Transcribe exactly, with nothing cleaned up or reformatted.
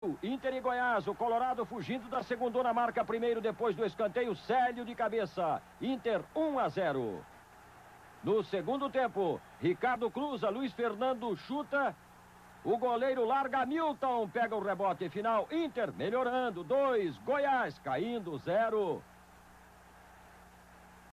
Inter e Goiás, o Colorado fugindo da segundona, marca primeiro depois do escanteio, Célio de cabeça. Inter um a zero. No segundo tempo, Ricardo cruza, Luiz Fernando chuta. O goleiro larga, Milton pega o rebote final. Inter melhorando, dois, Goiás caindo, zero.